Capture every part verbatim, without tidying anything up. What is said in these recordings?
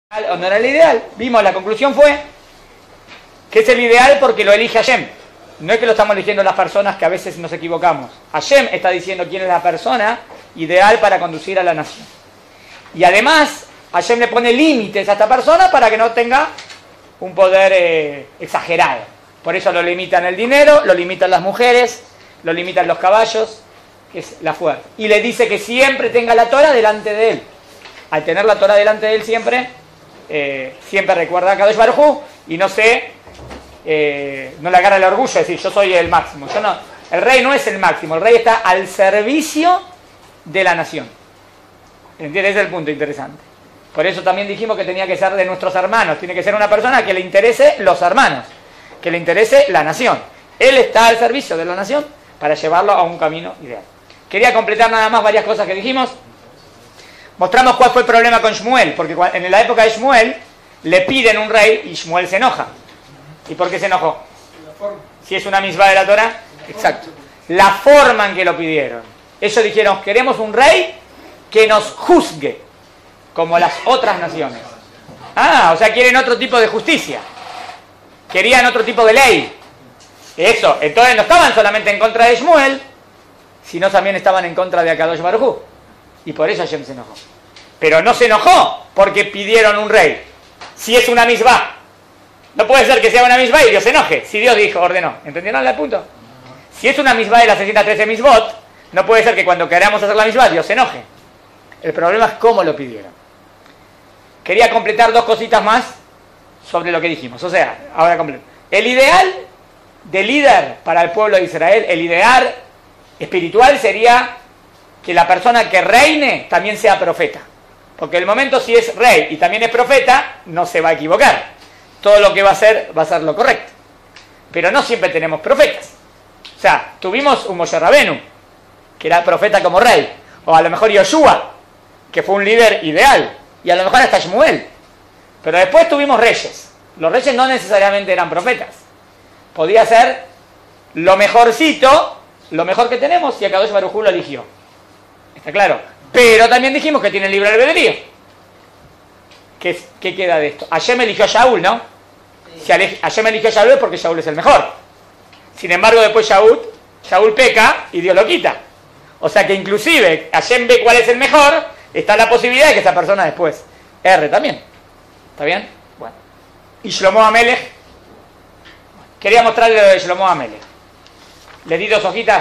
o no era el ideal. Vimos, la conclusión fue que es el ideal porque lo elige Hashem. No es que lo estamos eligiendo las personas, que a veces nos equivocamos. Hashem está diciendo quién es la persona ideal para conducir a la nación. Y además, Hashem le pone límites a esta persona para que no tenga un poder eh, exagerado. Por eso lo limitan el dinero, lo limitan las mujeres, lo limitan los caballos, que es la fuerza. Y le dice que siempre tenga la Torah delante de él. Al tener la Torah delante de él siempre, eh, siempre recuerda a Kadosh Baruj Hu y no se, eh, no le agarra el orgullo de decir yo soy el máximo. Yo no, el rey no es el máximo, el rey está al servicio de la nación. ¿Entiendes? Ese es el punto interesante. Por eso también dijimos que tenía que ser de nuestros hermanos, tiene que ser una persona que le interese los hermanos, que le interese la nación. Él está al servicio de la nación para llevarlo a un camino ideal. Quería completar nada más varias cosas que dijimos. Mostramos cuál fue el problema con Shmuel, porque en la época de Shmuel le piden un rey y Shmuel se enoja. ¿Y por qué se enojó? Si es una misbah de la Torah, exacto. La forma en que lo pidieron. Ellos dijeron, queremos un rey que nos juzgue, como las otras naciones. Ah, o sea, quieren otro tipo de justicia. Querían otro tipo de ley. Eso, entonces no estaban solamente en contra de Shmuel, sino también estaban en contra de Akadosh Baruj Hu. Y por eso Hashem se enojó. Pero no se enojó porque pidieron un rey. Si es una misbah. No puede ser que sea una misbah y Dios se enoje. Si Dios dijo, ordenó. ¿Entendieron el punto? Si es una misbah de las seiscientos trece misbot, no puede ser que cuando queramos hacer la misbah Dios se enoje. El problema es cómo lo pidieron. Quería completar dos cositas más sobre lo que dijimos. O sea, ahora completo. El ideal de líder para el pueblo de Israel, el ideal espiritual sería que la persona que reine también sea profeta. Porque en el momento si es rey y también es profeta, no se va a equivocar. Todo lo que va a hacer va a ser lo correcto. Pero no siempre tenemos profetas. O sea, tuvimos un Moshe Rabenu, que era profeta como rey. O a lo mejor Yoshua, que fue un líder ideal. Y a lo mejor hasta Shmuel. Pero después tuvimos reyes. Los reyes no necesariamente eran profetas. Podía ser lo mejorcito, lo mejor que tenemos, y Akadosh Baruj Hu lo eligió. ¿Está claro? Pero también dijimos que tiene libre albedrío. ¿Qué, ¿Qué queda de esto? Hashem eligió a Shaul, ¿no? Si Hashem eligió a Shaul es porque Shaul es el mejor. Sin embargo, después Shaul, Shaul peca y Dios lo quita. O sea que inclusive Hashem ve cuál es el mejor, está la posibilidad de que esa persona después erre también. ¿Está bien? Bueno. Y Shlomo Amelech. Quería mostrarle lo de Shlomo Amelech. Le di dos hojitas.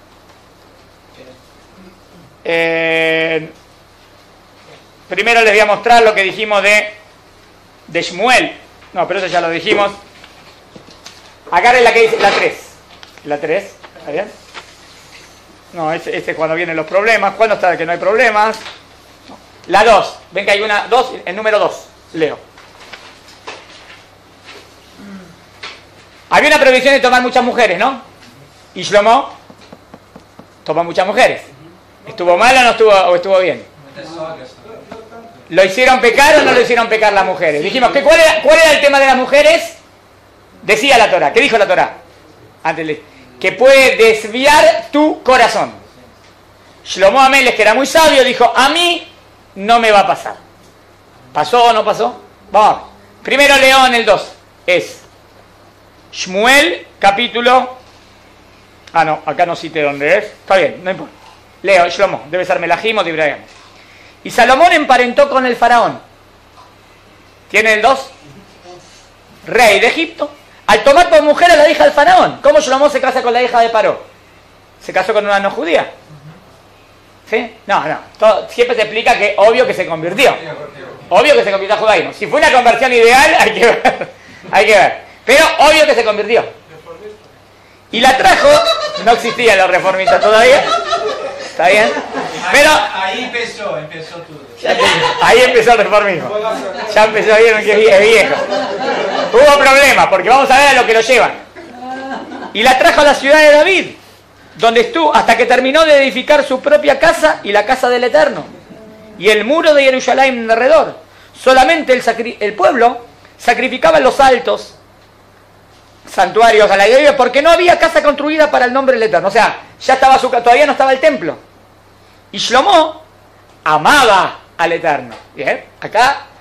Eh, primero les voy a mostrar lo que dijimos de, de Shmuel. No, pero eso ya lo dijimos. Agarren la que dice, la tres. La tres, ¿está bien? No, este, este es cuando vienen los problemas. ¿Cuándo está que no hay problemas? No. La dos. Ven que hay una dos, el número dos. Leo. Había una prohibición de tomar muchas mujeres, ¿no? Y Shlomo toma muchas mujeres. ¿Estuvo mal o no estuvo, o estuvo bien? ¿Lo hicieron pecar o no lo hicieron pecar las mujeres? Dijimos, que ¿cuál era, cuál era el tema de las mujeres? Decía la Torah. ¿Qué dijo la Torah? Antes le, que puede desviar tu corazón. Shlomo Amelech, que era muy sabio, dijo, a mí no me va a pasar. ¿Pasó o no pasó? Vamos. Primero leo en el dos. Es Shmuel, capítulo... Ah, no, acá no cité dónde es. Está bien, no importa. Leo, Shlomo, debe ser Melahim o Dibrahim. Y Salomón emparentó con el faraón. ¿Tiene el dos? Rey de Egipto. Al tomar por mujer a la hija del faraón. ¿Cómo Shlomo se casa con la hija de Paró? ¿Se casó con una no judía? ¿Sí? No, no. Todo, siempre se explica que obvio que se convirtió. Obvio que se convirtió a judaísmo. Si fue una conversión ideal, hay que ver. Hay que ver. Pero obvio que se convirtió. Y la trajo, no existían los reformistas todavía. ¿Está bien? Pero ahí empezó, empezó todo. Ya, ahí empezó el reformismo. Ya empezó, vieron que es viejo. Hubo problemas, porque vamos a ver a lo que lo llevan. Y la trajo a la ciudad de David, donde estuvo hasta que terminó de edificar su propia casa y la casa del Eterno. Y el muro de Jerusalén en alrededor. Solamente el, sacri el pueblo sacrificaba en los altos santuarios a la iglesia porque no había casa construida para el nombre del Eterno. O sea, ya estaba su, todavía no estaba el templo. Y Shlomo amaba al Eterno. ¿Bien? Acá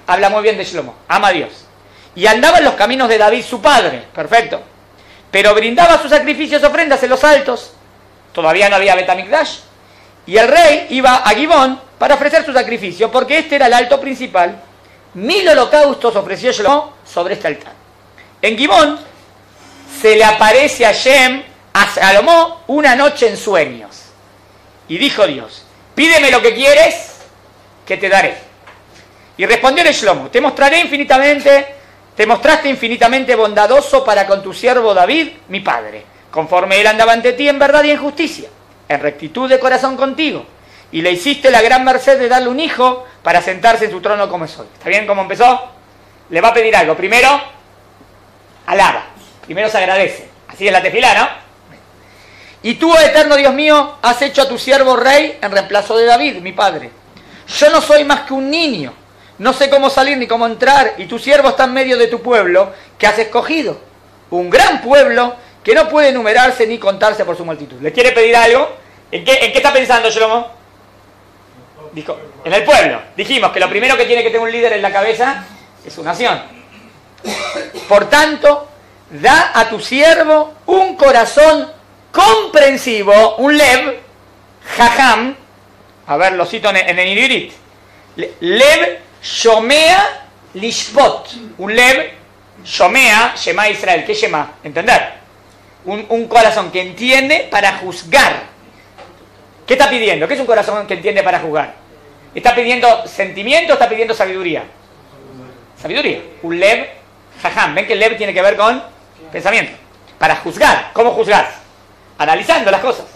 habla muy bien de Shlomo, ama a Dios. Y andaba en los caminos de David, su padre, perfecto. Pero brindaba sus sacrificios, ofrendas en los altos. Todavía no había Betamikdash. Y el rey iba a Gibón para ofrecer su sacrificio, porque este era el alto principal. Mil holocaustos ofreció Shlomo sobre este altar. En Gibón se le aparece a Hashem, a Salomón, una noche en sueños. Y dijo Dios, pídeme lo que quieres, que te daré. Y respondió Shlomo, te mostraré infinitamente, te mostraste infinitamente bondadoso para con tu siervo David, mi padre, conforme él andaba ante ti en verdad y en justicia, en rectitud de corazón contigo. Y le hiciste la gran merced de darle un hijo para sentarse en su trono como es hoy. ¿Está bien cómo empezó? Le va a pedir algo. Primero, alaba. Primero se agradece. Así es la tefilá, ¿no? Y tú, eterno Dios mío, has hecho a tu siervo rey en reemplazo de David, mi padre. Yo no soy más que un niño. No sé cómo salir ni cómo entrar. Y tu siervo está en medio de tu pueblo que has escogido. Un gran pueblo que no puede enumerarse ni contarse por su multitud. ¿Le quiere pedir algo? ¿En qué, en qué está pensando Shlomo? Dijo, en el pueblo. Dijimos que lo primero que tiene que tener un líder en la cabeza es su nación. Por tanto, da a tu siervo un corazón comprensivo, un lev, jajam, a ver, lo cito en, en el Ivrit, lev shomea lishpot, un lev shomea, shema Israel, ¿qué es shema? Entender. Un, un corazón que entiende para juzgar. ¿Qué está pidiendo? ¿Qué es un corazón que entiende para juzgar? ¿Está pidiendo sentimiento o está pidiendo sabiduría? Sabiduría. Un lev, jajam. ¿Ven que el lev tiene que ver con pensamiento? Para juzgar. ¿Cómo juzgar? Analizando las cosas.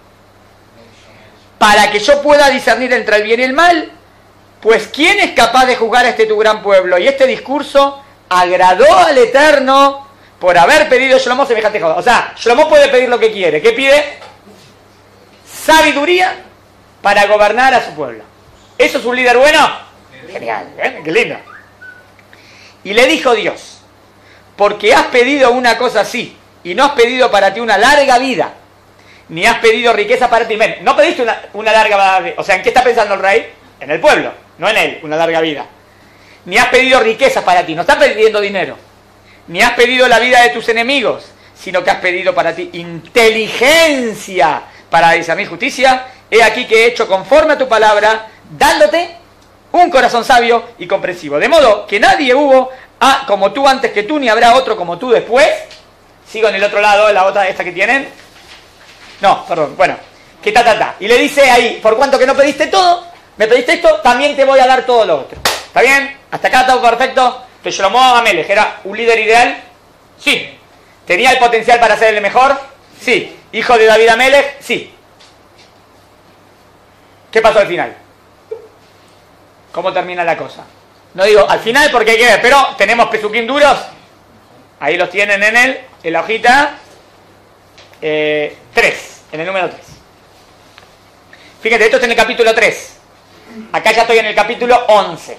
Para que yo pueda discernir entre el bien y el mal. Pues ¿quién es capaz de juzgar a este tu gran pueblo? Y este discurso agradó al Eterno por haber pedido a Shlomo semejante cosa. O sea, Shlomo puede pedir lo que quiere. ¿Qué pide? Sabiduría para gobernar a su pueblo. ¿Eso es un líder bueno? Genial, ¿eh? Qué lindo. Y le dijo Dios, porque has pedido una cosa así, y no has pedido para ti una larga vida, ni has pedido riqueza para ti. Ven, no pediste una, una larga vida. O sea, ¿en qué está pensando el rey? En el pueblo, no en él, una larga vida. Ni has pedido riqueza para ti, no estás pidiendo dinero. Ni has pedido la vida de tus enemigos, sino que has pedido para ti inteligencia para discernir justicia. He aquí que he hecho conforme a tu palabra, dándote un corazón sabio y comprensivo. De modo que nadie hubo ah, como tú antes que tú, ni habrá otro como tú después. Sigo en el otro lado, la otra esta que tienen. No, perdón, bueno. Que ta, ta, ta. Y le dice ahí, por cuanto que no pediste todo, me pediste esto, también te voy a dar todo lo otro. ¿Está bien? Hasta acá todo perfecto. Que Shlomo Amelech era un líder ideal. Sí. ¿Tenía el potencial para ser el mejor? Sí. ¿Hijo de David Amelech? Sí. ¿Qué pasó al final? ¿Cómo termina la cosa? No digo al final porque hay que ver, pero tenemos pesuquín duros. Ahí los tienen en el, en la hojita eh, tres, en el número tres. Fíjate, esto está en el capítulo tres. Acá ya estoy en el capítulo once.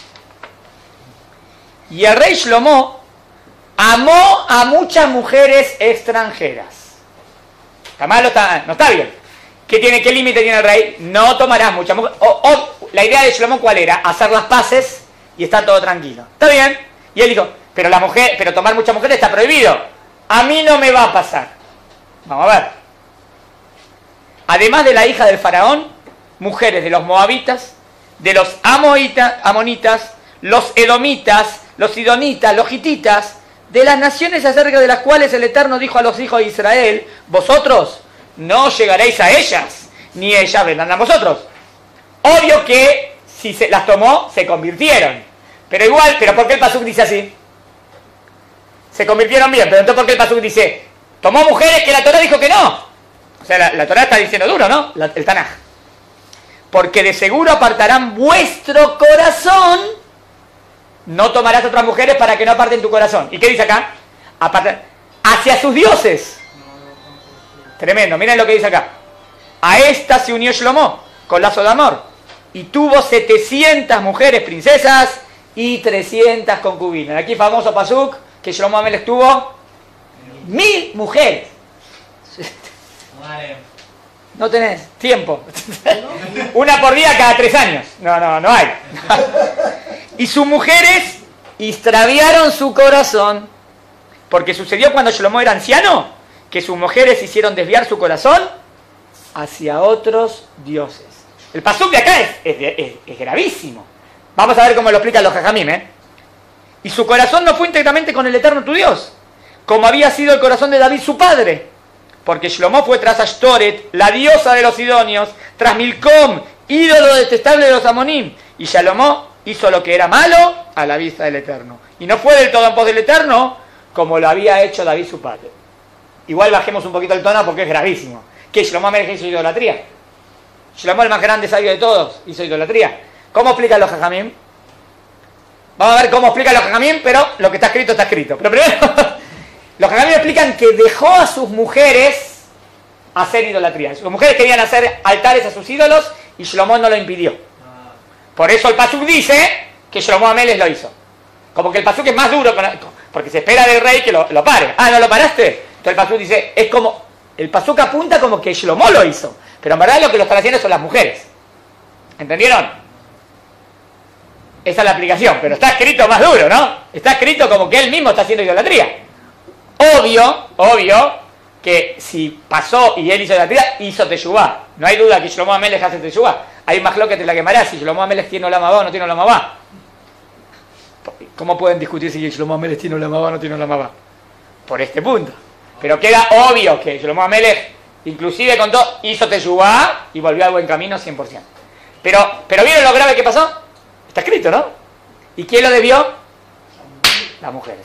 Y el rey Shlomo amó a muchas mujeres extranjeras. ¿Está mal o está, no está bien? ¿Qué tiene, qué límite tiene el rey? No tomarás muchas mujeres. O, o, la idea de Shlomo, ¿cuál era? Hacer las paces y estar todo tranquilo. ¿Está bien? Y él dijo, pero la mujer, pero tomar muchas mujeres está prohibido. A mí no me va a pasar. Vamos a ver. Además de la hija del faraón, mujeres de los moabitas, de los amoitas, amonitas, los edomitas, los sidonitas, los hititas, de las naciones acerca de las cuales el Eterno dijo a los hijos de Israel, vosotros no llegaréis a ellas, ni ellas vendrán a vosotros. Obvio que si se las tomó, se convirtieron. Pero igual, ¿pero por qué el pasuk dice así? Se convirtieron bien, pero entonces ¿por qué el pasuk dice, tomó mujeres que la Torá dijo que no? O sea, la, la Torá está diciendo duro, ¿no? La, el Tanaj. Porque de seguro apartarán vuestro corazón, no tomarás otras mujeres para que no aparten tu corazón. ¿Y qué dice acá? Apartar, hacia sus dioses. Tremendo, miren lo que dice acá. A esta se unió Shlomo con lazo de amor y tuvo setecientas mujeres princesas y trescientas concubinas. Aquí famoso pasuk que Shlomo Amelech tuvo mil mujeres. No tenés tiempo. Una por día cada tres años. No, no, no hay. Y sus mujeres extraviaron su corazón. Porque sucedió cuando Shlomo era anciano, que sus mujeres hicieron desviar su corazón hacia otros dioses. El pasuk de acá es, es, es, es gravísimo. Vamos a ver cómo lo explican los jajamim, ¿eh? Y su corazón no fue íntegramente con el Eterno tu Dios, como había sido el corazón de David su padre. Porque Shlomo fue tras Ashtoret, la diosa de los sidonios, tras Milcom, ídolo detestable de los amonim. Y Shlomo hizo lo que era malo a la vista del Eterno. Y no fue del todo en pos del Eterno, como lo había hecho David su padre. Igual bajemos un poquito el tono porque es gravísimo. ¿Qué? ¿Shlomo Amelech hizo idolatría? Shlomo, el más grande sabio de todos, hizo idolatría. ¿Cómo explican los jajamim? Vamos a ver cómo explican los jajamim, pero lo que está escrito está escrito. Pero primero, los jajamim explican que dejó a sus mujeres hacer idolatría. Sus mujeres querían hacer altares a sus ídolos y Shlomo no lo impidió. Por eso el pasuk dice que Shlomo Amelech lo hizo. Como que el pasuk es más duro, porque se espera del rey que lo, lo pare. Ah, ¿no lo paraste? Entonces el pasuk dice, es como, el pasuk apunta como que Shlomo lo hizo. Pero en verdad lo que lo están haciendo son las mujeres. ¿Entendieron? Esa es la aplicación, pero está escrito más duro, ¿no? Está escrito como que él mismo está haciendo idolatría. Obvio, obvio, que si pasó y él hizo idolatría, hizo teshuvá. No hay duda que Shlomo Amelech hace teshuvá. Hay más lo que te la quemará si Shlomo Amelech tiene olam habá o no tiene olam habá. ¿Cómo pueden discutir si Shlomo Amelech tiene olam habá o no tiene olam habá? Por este punto. Pero queda obvio que Shlomo Amelech, inclusive con todo, hizo teshuvá y volvió al buen camino cien por ciento. Pero, pero ¿vieron lo grave que pasó? Está escrito, ¿no? ¿Y quién lo debió? Las mujeres.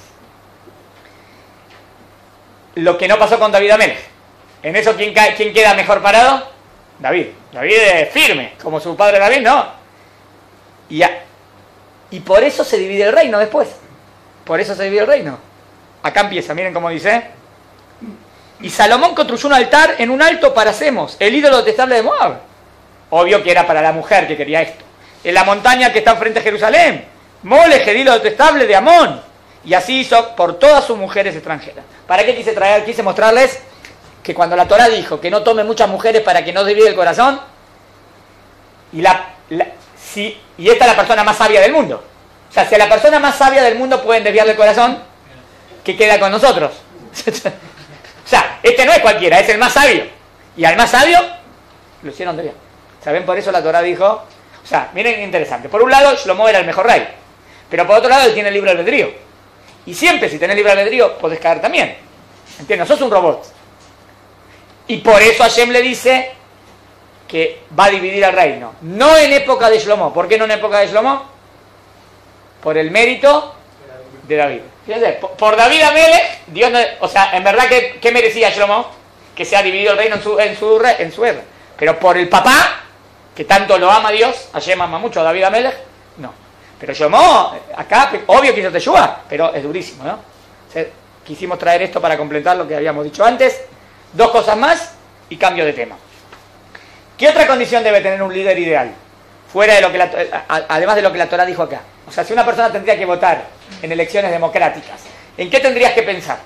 Lo que no pasó con David Amelech. En eso, ¿quién, ¿quién queda mejor parado? David. David es firme, como su padre David, ¿no? Y, a, y por eso se divide el reino después. Por eso se divide el reino. Acá empieza, miren cómo dice. Y Salomón construyó un altar en un alto para Semos, el ídolo detestable de Moab. Obvio que era para la mujer que quería esto. En la montaña que está enfrente de Jerusalén, Molech, el ídolo detestable de Amón. Y así hizo por todas sus mujeres extranjeras. ¿Para qué quise traer? Quise mostrarles que cuando la Torá dijo que no tome muchas mujeres para que no divide el corazón, y, la, la, si, y esta es la persona más sabia del mundo. O sea, si a la persona más sabia del mundo pueden desviarle el corazón, ¿qué queda con nosotros? O sea, este no es cualquiera, es el más sabio. Y al más sabio, lo hicieron desviar. ¿Saben? Por eso la Torá dijo... O sea, miren, interesante. Por un lado, Shlomo era el mejor rey. Pero por otro lado, él tiene el libre albedrío. Y siempre, si tenés libre albedrío, podés caer también. ¿Entiendes? Sos un robot. Y por eso Hashem le dice que va a dividir el reino. No en época de Shlomo. ¿Por qué no en época de Shlomo? Por el mérito de David. Fíjense, por, por David Amelech, Dios no, o sea, en verdad, ¿qué, qué merecía Shlomo? Que se ha dividido el reino en su, en su, en su era. Pero por el papá, que tanto lo ama Dios, Hashem ama mucho a David Amelech, no. Pero Shlomo, acá, obvio que hizo teshuvá, pero es durísimo, ¿no? O sea, quisimos traer esto para completar lo que habíamos dicho antes. Dos cosas más y cambio de tema. ¿Qué otra condición debe tener un líder ideal? Fuera de lo que la, además de lo que la Torá dijo acá. O sea, si una persona tendría que votar en elecciones democráticas, ¿en qué tendrías que pensar?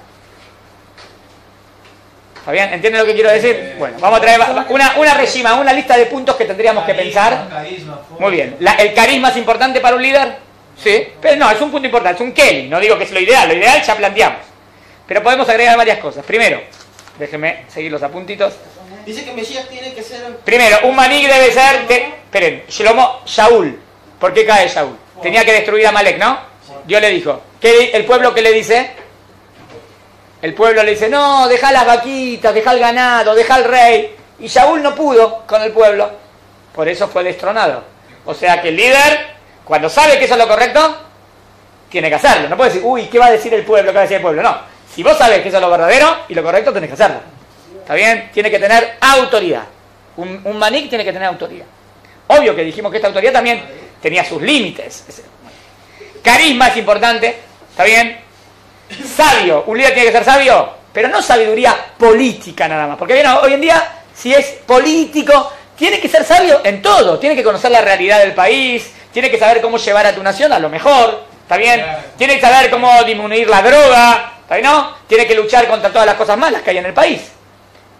¿Está bien? ¿Entienden lo que quiero decir? Bueno, vamos a traer una, una regima, una lista de puntos que tendríamos que pensar. Muy bien. La, ¿El carisma es importante para un líder? Sí. Pero no, es un punto importante, es un Kelly. No digo que es lo ideal, lo ideal ya planteamos. Pero podemos agregar varias cosas. Primero, déjenme seguir los apuntitos. Dice que Mesías tiene que ser... Primero, un manig debe ser... De, esperen, Shlomo, Shaul. ¿Por qué cae Shaul? Tenía que destruir a Malek, ¿no? Dios le dijo. ¿Qué, ¿El pueblo qué le dice? El pueblo le dice, no, deja las vaquitas, deja el ganado, deja el rey. Y Shaul no pudo con el pueblo. Por eso fue destronado. O sea que el líder, cuando sabe que eso es lo correcto, tiene que hacerlo. No puede decir, uy, ¿qué va a decir el pueblo? ¿Qué va a decir el pueblo? No. Si vos sabés que eso es lo verdadero y lo correcto, tenés que hacerlo. ¿Está bien? Tiene que tener autoridad. Un, un manik tiene que tener autoridad. Obvio que dijimos que esta autoridad también tenía sus límites. Carisma es importante. ¿Está bien? Sabio. Un líder tiene que ser sabio, pero no sabiduría política nada más. Porque bien, hoy en día, si es político, tiene que ser sabio en todo. Tiene que conocer la realidad del país. Tiene que saber cómo llevar a tu nación a lo mejor. ¿Está bien? Tiene que saber cómo disminuir la droga. ¿Está bien? ¿No? Tiene que luchar contra todas las cosas malas que hay en el país.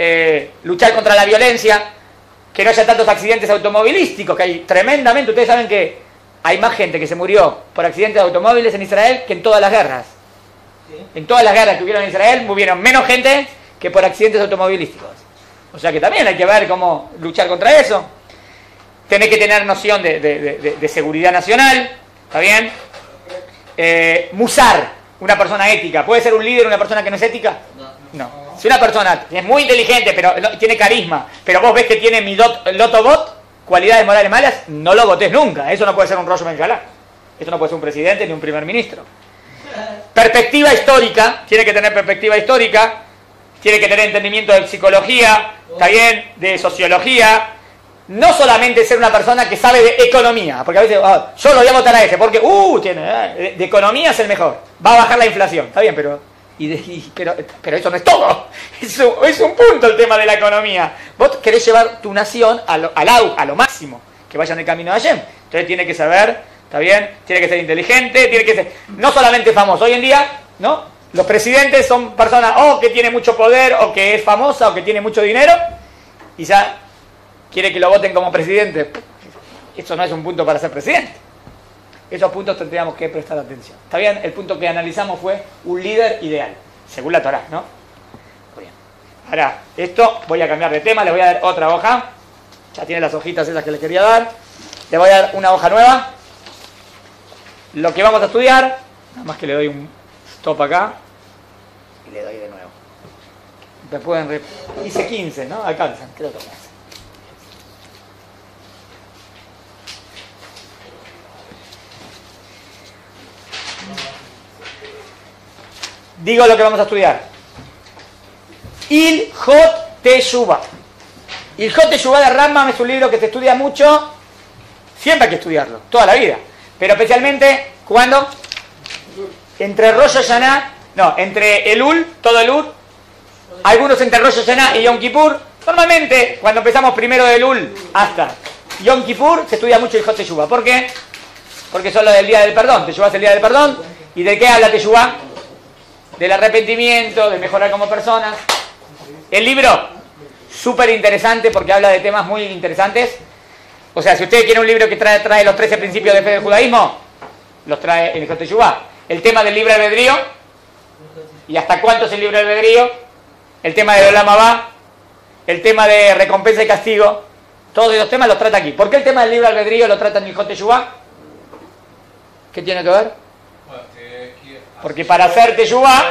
eh, luchar contra la violencia, que no haya tantos accidentes automovilísticos, que hay tremendamente. Ustedes saben que hay más gente que se murió por accidentes de automóviles en Israel que en todas las guerras. ¿Sí? En todas las guerras que hubieron en Israel murieron menos gente que por accidentes automovilísticos. O sea que también hay que ver cómo luchar contra eso. Tenés que tener noción de, de, de, de seguridad nacional, ¿está bien? Eh, musar, una persona ética. ¿Puede ser un líder una persona que no es ética? No. Si una persona es muy inteligente, pero no, tiene carisma, pero vos ves que tiene midot lotobot, cualidades morales malas, no lo votés nunca. Eso no puede ser un Rosh Hashanah. Eso no puede ser un presidente ni un primer ministro. Perspectiva histórica, tiene que tener perspectiva histórica, tiene que tener entendimiento de psicología, está bien, de sociología. No solamente ser una persona que sabe de economía, porque a veces, oh, yo lo voy a votar a ese, porque, uh, tiene, eh, de, de economía es el mejor, va a bajar la inflación, está bien, pero, y de, y, pero, pero eso no es todo, eso, es un punto el tema de la economía. Vos querés llevar tu nación a lo, a lo, a lo máximo, que vayan el camino de Hashem, entonces tiene que saber, está bien, tiene que ser inteligente, tiene que ser, no solamente famoso, hoy en día, ¿no? Los presidentes son personas o que tiene mucho poder, o que es famosa, o que tiene mucho dinero, y ya quiere que lo voten como presidente. Eso no es un punto para ser presidente. Esos puntos tendríamos que prestar atención. ¿Está bien? El punto que analizamos fue un líder ideal, según la Torá, ¿no? Muy bien. Ahora, esto, voy a cambiar de tema, le voy a dar otra hoja. Ya tiene las hojitas esas que le quería dar. Le voy a dar una hoja nueva. Lo que vamos a estudiar, nada más que le doy un stop acá. Y le doy de nuevo. Me pueden re... Hice quince, ¿no? Alcanzan, creo que alcanzan. Digo lo que vamos a estudiar. Ilhot Teshuvah. Ilhot Teshuvah de Rambam es un libro que se estudia mucho. Siempre hay que estudiarlo, toda la vida. Pero especialmente, ¿cuándo? Entre Rosh Hashanah, no, entre Elul, todo Elul. Algunos entre Rosh Hashanah y Yom Kippur. Normalmente, cuando empezamos primero de Elul hasta Yom Kippur, se estudia mucho Ilhot Teshuvah. ¿Por qué? Porque son los del Día del Perdón. Teshuvah es el Día del Perdón. ¿Y de qué habla Teshuvah? Del arrepentimiento, de mejorar como personas. El libro, súper interesante porque habla de temas muy interesantes. O sea, si usted quiere un libro que trae, trae los trece principios de fe del judaísmo, los trae en el Teshuvah. El tema del libre albedrío, y hasta cuánto es el libre albedrío. El tema de Olam Habá, el tema de recompensa y castigo. Todos esos temas los trata aquí. ¿Por qué el tema del libre albedrío lo trata en el Teshuvah? ¿Qué tiene que ver? Porque para hacer Teshuvah,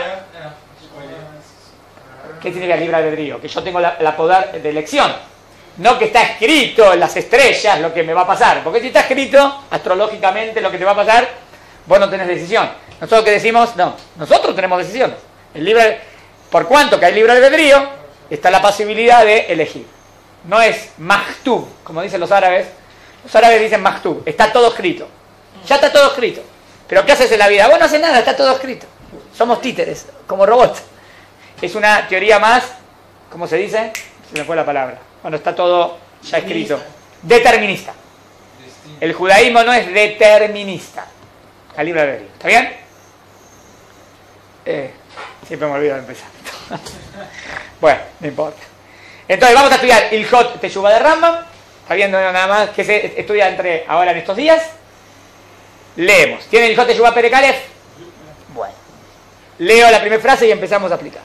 ¿qué significa libre albedrío? Que yo tengo la, la poder de elección. No que está escrito en las estrellas lo que me va a pasar. Porque si está escrito astrológicamente lo que te va a pasar, vos no tenés decisión. Nosotros que decimos, no, nosotros tenemos decisiones. El libre, por cuanto que hay libre albedrío, está la posibilidad de elegir. No es maktub, como dicen los árabes. Los árabes dicen maktub, está todo escrito. Ya está todo escrito. ¿Pero qué haces en la vida? Vos no haces nada, está todo escrito. Somos títeres, como robots. Es una teoría más, ¿cómo se dice? Se me fue la palabra. Bueno, está todo ya escrito. Determinista. El judaísmo no es determinista. La libre albedrío. ¿Está bien? Eh, siempre me olvido de empezar. Bueno, no importa. Entonces vamos a estudiar Ilhot Teshuvah de Rambam. Está viendo nada más que se estudia entre ahora en estos días. Leemos. ¿Tiene el Ilhot Teshuvah Perek Aleph? Bueno. Leo la primera frase y empezamos a aplicar.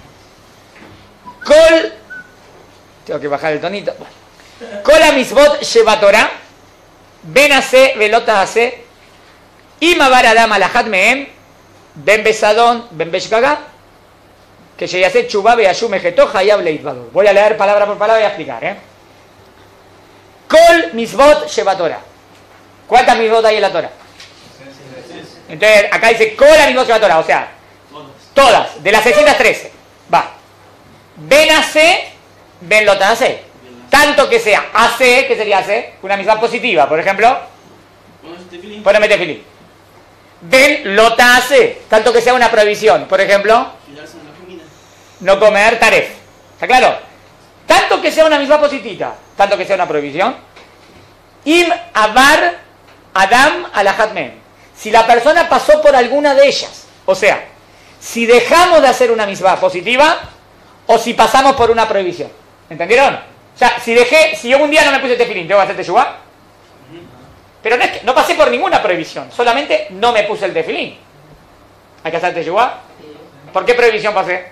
Kol. Tengo que bajar el tonito. Bueno. Kol HaMitzvot Sheba Torah. Ben Ase Velot Ase. Ima Bar Adam Alahat Mehem. Ben Besadon. Ben Beshgaga. Que Sheyase Teshuvah Beashu Mejeto Hayav Leitbador. Voy a leer palabra por palabra y a explicar. ¿eh? Kol Mitzvot Sheba Torah. ¿Cuántas mitzvot hay en la Torah? Entonces, acá dice Kol HaMitzvot Sheba Torah, o sea, todas, de las seiscientas trece. Va. Ben Ase, Ben Lot Ase. Tanto que sea Ase, ¿qué sería Ase? Una mitzvah positiva, por ejemplo. Poneme tefilín. Ben Lot Ase. Tanto que sea una prohibición, por ejemplo. No comer taref. ¿Está claro? Tanto que sea una mitzvah positiva, tanto que sea una prohibición. Im Avar Adam Alahat Mehem. Si la persona pasó por alguna de ellas, o sea, si dejamos de hacer una mitzvah positiva o si pasamos por una prohibición. ¿Entendieron? O sea, si dejé, si yo un día no me puse tefilín, ¿tengo que hacer teshuvá? Pero no es que, no pasé por ninguna prohibición, solamente no me puse el tefilín. ¿Hay que hacer teshuvá? ¿Por qué prohibición pasé?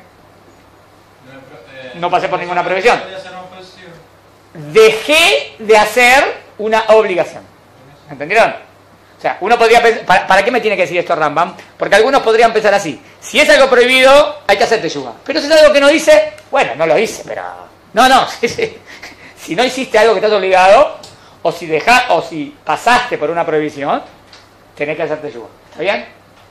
No pasé por ninguna prohibición. Dejé de hacer una obligación. ¿Entendieron? O sea, uno podría pensar, ¿para, ¿para qué me tiene que decir esto Rambam? Porque algunos podrían pensar así. Si es algo prohibido, hay que hacer teshuvá. Pero si es algo que no dice, bueno, no lo hice, pero... No, no. Si no hiciste algo que estás obligado, o si deja, o si pasaste por una prohibición, tenés que hacer teshuvá. ¿Está bien?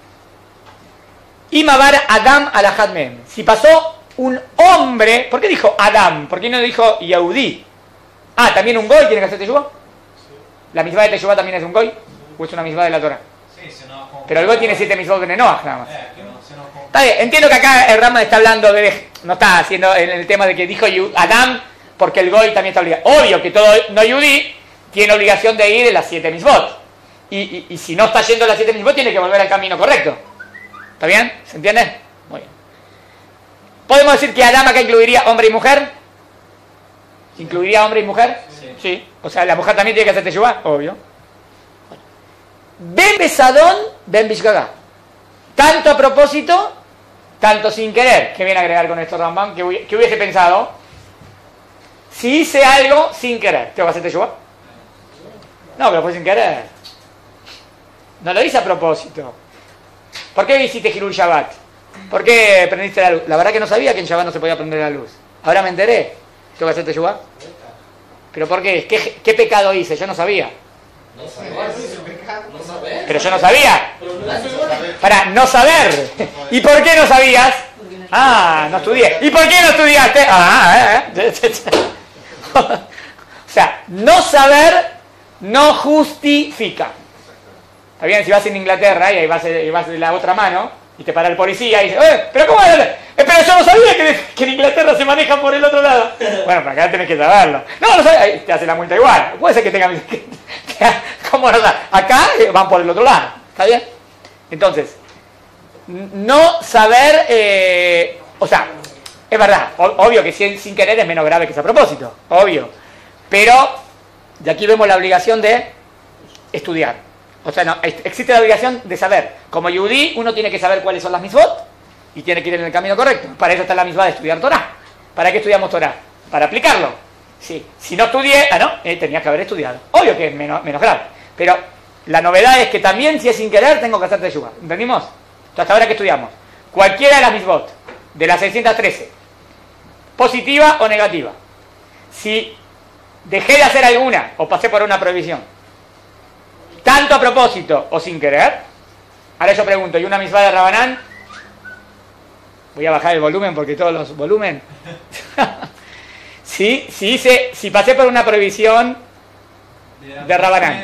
Y Mabar Adam alajad mehem. Si pasó un hombre, ¿por qué dijo Adam? ¿Por qué no dijo Yehudí? Ah, ¿también un goy tiene que hacer teshuvá? ¿La misma de teshuvá también es un goy? ¿O es una misma de la Torah? Sí, si no, pero el goy tiene siete mismos de Nenoach nada más. Eh, que no, si no, Está bien, entiendo que acá el Rama está hablando de... No está haciendo el, el tema de que dijo Adam porque el goy también está obligado. Obvio que todo no yudí tiene obligación de ir en las siete misbot. Y, y, y si no está yendo en las siete misbot, tiene que volver al camino correcto. ¿Está bien? ¿Se entiende? Muy bien. ¿Podemos decir que Adam acá incluiría hombre y mujer? ¿Incluiría hombre y mujer? Sí. Sí. O sea, la mujer también tiene que hacer teshuvá, obvio. Ben besadón, ben bishgagá. Tanto a propósito, tanto sin querer. ¿Qué viene a agregar con esto Rambam? ¿Qué, hubiese, ¿Qué hubiese pensado? Si hice algo sin querer, ¿tengo que hacer teshuvá? No, pero fue sin querer. No lo hice a propósito. ¿Por qué hiciste Hilul Shabbat? ¿Por qué prendiste la luz? La verdad que no sabía que en Shabbat no se podía prender la luz. Ahora me enteré. ¿Tengo que hacer teshuvá? ¿Pero por qué? ¿Qué, qué pecado hice? Yo no sabía. No saber. Pero yo no sabía. Para no saber. ¿Y por qué no sabías? Ah, no estudié. ¿Y por qué no estudiaste? Ah, eh, eh. O sea, no saber no justifica. Está bien, si vas en Inglaterra y ahí vas, y vas de la otra mano y te para el policía y dice, eh, pero ¿cómo? Eh, pero yo no sabía que, que en Inglaterra se manejan por el otro lado. Bueno, para acá tenés que saberlo. No, no sabía. Te hace la multa igual. Puede ser que tenga... ¿Cómo no? Acá van por el otro lado. ¿Está bien? Entonces, no saber... Eh, o sea, es verdad. Obvio que sin, sin querer es menos grave que es a propósito. Obvio. Pero de aquí vemos la obligación de estudiar. O sea, no, existe la obligación de saber. Como yudí, uno tiene que saber cuáles son las misbot y tiene que ir en el camino correcto. Para eso está la misma de estudiar Torah. ¿Para qué estudiamos Torah? Para aplicarlo. Sí. Si no estudié, ah, no, eh, tenía que haber estudiado. Obvio que es menos, menos grave. Pero la novedad es que también, si es sin querer, tengo que hacer teshuvá. ¿Entendimos? Entonces, hasta ahora que estudiamos. Cualquiera de las misbot, de las seiscientas trece, positiva o negativa. Si dejé de hacer alguna o pasé por una prohibición, tanto a propósito o sin querer, ahora yo pregunto, ¿y una misbah de Rabanán? Voy a bajar el volumen porque todos los volumen. Sí, si hice, si pasé por una prohibición de Rabanán.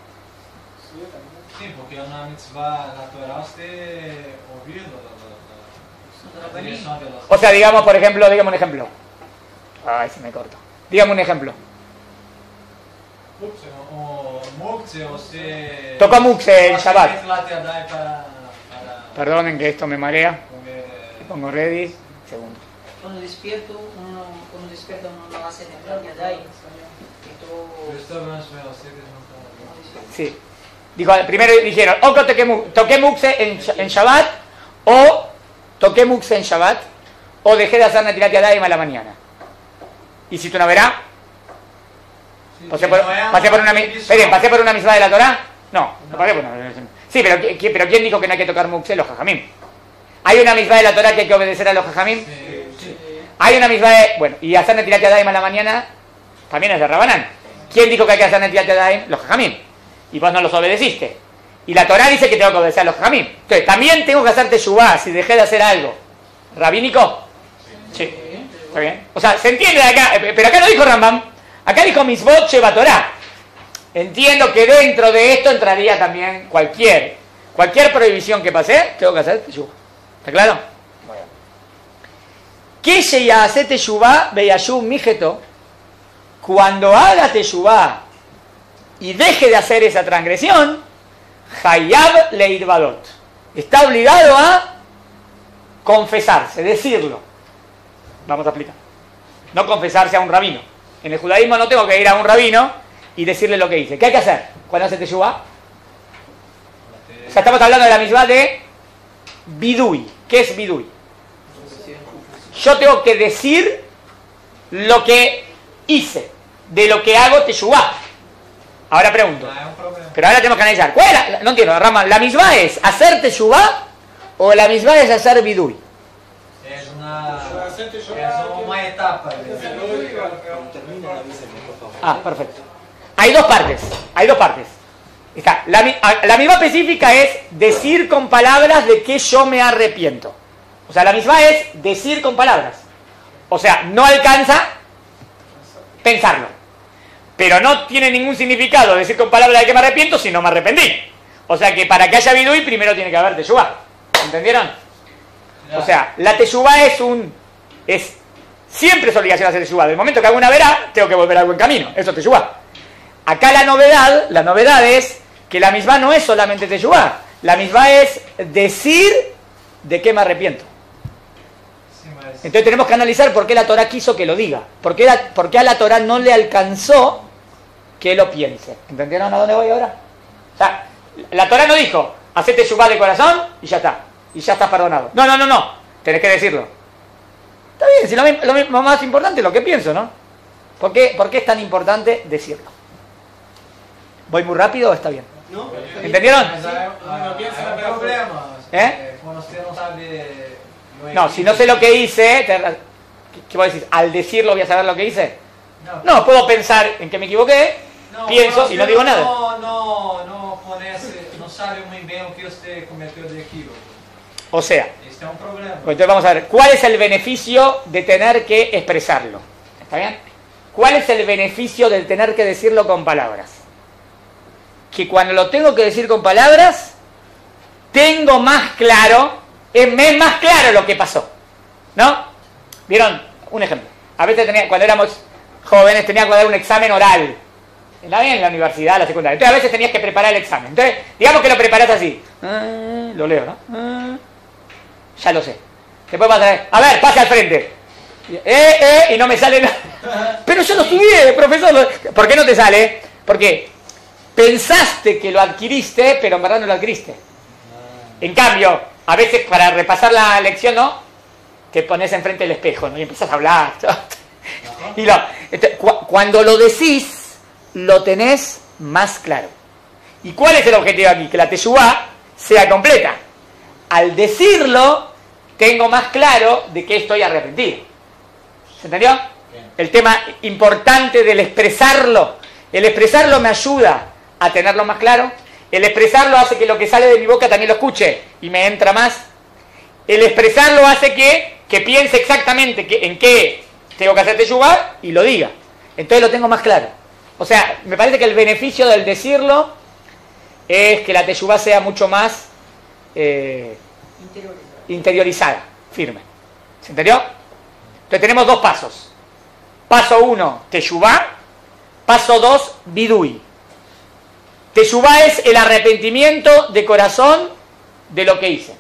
Sí, porque una mitzvah la toraste olvidando la dirección de los... O sea, digamos, por ejemplo, dígame un ejemplo. Ay, se me cortó. Dígame un ejemplo. O mukse, o se... Tocó mukse en Shabbat. Para, para... Perdonen que esto me marea. Porque... Pongo ready. Segundo. Cuando despierto, uno, cuando despierta uno lo hace en el Yadai. Sí. Dijo, primero dijeron, o que toqué, toqué mukse en, en Shabbat, o toqué mukse en Shabbat, o dejé de hacer Netilat Yadayim a la mañana. Y si tú no verás, pasé por, pasé por una, esperen, pasé por una misma de la Torah. No, no pasé por una. Sí, pero, pero ¿quién dijo que no hay que tocar mukse? Los jajamim. ¿Hay una misma de la Torah que hay que obedecer a los jajamim? Sí, sí. Hay una misma de... Bueno, y hacer Netilat Yadayim a la mañana también es de Rabanán. ¿Quién dijo que hay que hacer Netilat Yadayim? Los jajamim. Y vos no los obedeciste. Y la Torah dice que tengo que obedecer a los jajamim. Entonces, también tengo que hacer teshuvá si dejé de hacer algo. ¿Rabínico? Sí. ¿Está bien? O sea, se entiende de acá, pero acá no dijo Rambam. Acá dijo Misbot Sheva Torah. Entiendo que dentro de esto entraría también cualquier cualquier prohibición que pasé, tengo que hacer teshuvá. ¿Está claro? Bueno. Que hace teshuvá beyashub mijeto. Cuando haga teshuvá y deje de hacer esa transgresión, hayab leirvadot. Está obligado a confesarse, decirlo. Vamos a explicar. No confesarse a un rabino. En el judaísmo no tengo que ir a un rabino y decirle lo que hice. ¿Qué hay que hacer cuando hace teshuvá? O sea, estamos hablando de la misma de bidui. ¿Qué es bidui? Yo tengo que decir lo que hice, de lo que hago teshuvá. Ahora pregunto. Pero ahora tenemos que analizar. ¿Cuál es la, no entiendo, Rama, ¿la misma es hacer teshuvá o la misma es hacer bidui? Es una, es una etapa. Ah, perfecto. Hay dos partes. Hay dos partes. Está, la, la misma específica es decir con palabras de que yo me arrepiento. O sea, la misma es decir con palabras. O sea, no alcanza pensarlo. Pero no tiene ningún significado decir con palabras de que me arrepiento si no me arrepentí. O sea que para que haya bidui primero tiene que haber teshuvá. ¿Entendieron? O sea, la teshuvá es un... es siempre es obligación hacer teshuvá. Del momento que hago una verá, tengo que volver al buen camino. Eso es teshuvá. Acá la novedad, la novedad es que la misma no es solamente teshuvá. La misma es decir de qué me arrepiento. Entonces tenemos que analizar por qué la Torá quiso que lo diga. ¿Por qué, la, por qué a la Torá no le alcanzó que lo piense? ¿Entendieron a dónde voy ahora? O sea, la Torá no dijo, hacete teshuvá de corazón y ya está. Y ya estás perdonado. No, no, no, no. Tenés que decirlo. Está bien, si lo, lo, lo más importante es lo que pienso, ¿no? ¿Por qué, ¿Por qué es tan importante decirlo? ¿Voy muy rápido o está bien? No. ¿Entendieron? Hay problemas. ¿Eh? Cuando usted no sabe... No, si no sé lo que hice, te, ¿qué, ¿qué voy a decir? ¿Al decirlo voy a saber lo que hice? No, no puedo pensar en que me equivoqué, no, pienso y no digo nada. No, no, no, conoce, no sabe muy bien lo que usted cometió de equívoco. O sea, este es un problema. Pues entonces vamos a ver, ¿cuál es el beneficio de tener que expresarlo? ¿Está bien? ¿Cuál es el beneficio de tener que decirlo con palabras? Que cuando lo tengo que decir con palabras, tengo más claro, es más claro lo que pasó. ¿No? ¿Vieron? Un ejemplo. A veces tenía, cuando éramos jóvenes tenía que dar un examen oral. En la, en la universidad, en la secundaria. Entonces a veces tenías que preparar el examen. Entonces, digamos que lo preparás así. Ah, lo leo, ¿no? Ah, ya lo sé. Después vas a ver, a ver, pase al frente. Eh, eh, y no me sale nada. Pero yo lo estudié, profesor. ¿Por qué no te sale? Porque pensaste que lo adquiriste, pero en verdad no lo adquiriste. En cambio, a veces para repasar la lección, ¿no? Te pones enfrente del espejo, ¿no? Y empiezas a hablar. Y lo, este, cu cuando lo decís, lo tenés más claro. ¿Y cuál es el objetivo aquí? Que la teshuvá sea completa. Al decirlo, tengo más claro de que estoy arrepentido. ¿Se entendió? Bien. El tema importante del expresarlo. El expresarlo me ayuda a tenerlo más claro. El expresarlo hace que lo que sale de mi boca también lo escuche y me entra más. El expresarlo hace que, que piense exactamente que, en qué tengo que hacer teshuvá y lo diga. Entonces lo tengo más claro. O sea, me parece que el beneficio del decirlo es que la teshuvá sea mucho más eh, interiorizada. interiorizada, firme. ¿Se entendió? Entonces tenemos dos pasos. Paso uno, teshuvá. Paso dos, bidui. Teshuvá es el arrepentimiento de corazón de lo que hice.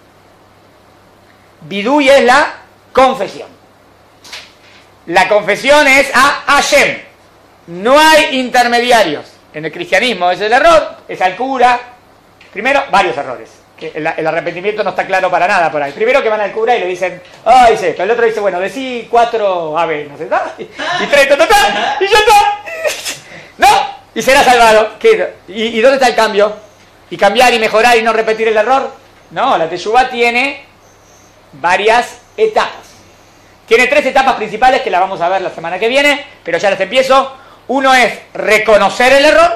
Bidui es la confesión. La confesión es a Hashem. No hay intermediarios. En el cristianismo es el error, es al cura. Primero, varios errores. Que el, el arrepentimiento no está claro para nada por ahí. Primero que van al cura y le dicen, ay, sí, pero el otro dice, bueno, decí cuatro ave, no sé, ¿tá? y, y tres, ta, ta, ta, y ya está. ¿No? Y será salvado. ¿Qué? ¿Y, ¿Y dónde está el cambio? ¿Y cambiar y mejorar y no repetir el error? No, la teshuvá tiene varias etapas. Tiene tres etapas principales que las vamos a ver la semana que viene, pero ya las empiezo. Uno es reconocer el error.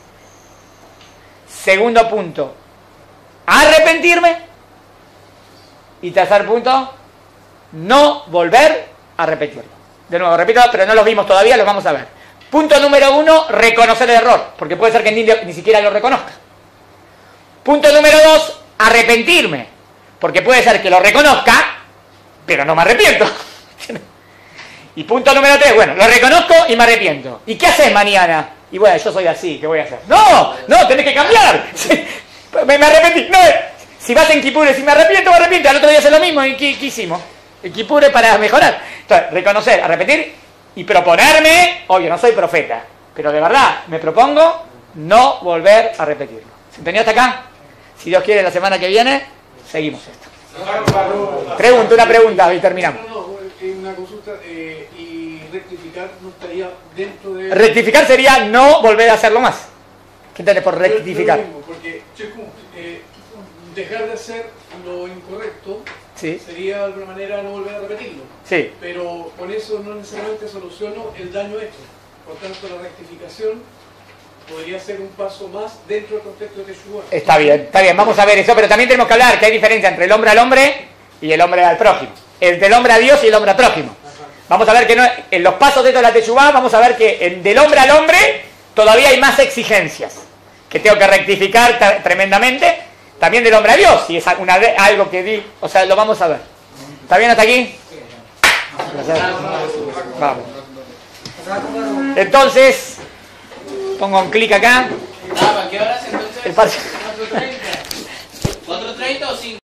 Segundo punto, arrepentirme. Y tercer punto, no volver a repetirlo. De nuevo, repito, pero no los vimos todavía, los vamos a ver. Punto número uno, reconocer el error, porque puede ser que ni, ni siquiera lo reconozca. Punto número dos, arrepentirme, porque puede ser que lo reconozca, pero no me arrepiento. Y punto número tres, bueno, lo reconozco y me arrepiento. ¿Y qué haces mañana? Y bueno, yo soy así, ¿qué voy a hacer? No, no, tenés que cambiar. Me, me arrepentí. No, si vas en Kipure, si me arrepiento, me arrepiento. Al otro día haces lo mismo. ¿Y qué, qué hicimos? El Kipure para mejorar. Entonces, reconocer, a repetir y proponerme, obvio, no soy profeta, pero de verdad me propongo no volver a repetirlo. ¿Se entendió hasta acá? Si Dios quiere, la semana que viene, seguimos esto. Pregunta, una pregunta y terminamos. No, no, una consulta, eh, y rectificar no estaría dentro de... Rectificar sería no volver a hacerlo más. ¿Qué entiendes por rectificar? Lo mismo, porque eh, dejar de hacer lo incorrecto Sí. sería de alguna manera no volver a repetirlo. Sí. Pero con eso no necesariamente soluciono el daño hecho. Por tanto, la rectificación podría ser un paso más dentro del contexto de Teshuvah. Está bien, está bien, vamos a ver eso, pero también tenemos que hablar que hay diferencia entre el hombre al hombre y el hombre al prójimo. Entre el hombre a Dios y el hombre al prójimo. Vamos a ver que no, en los pasos de la Teshuvah vamos a ver que en, del hombre al hombre todavía hay más exigencias que tengo que rectificar tremendamente. También del hombre a Dios, si es una, algo que di, o sea, lo vamos a ver. ¿Está bien hasta aquí? Gracias. Vamos. Entonces, pongo un clic acá. Ah, ¿qué horas entonces? El parche. ¿cuatro treinta o cinco?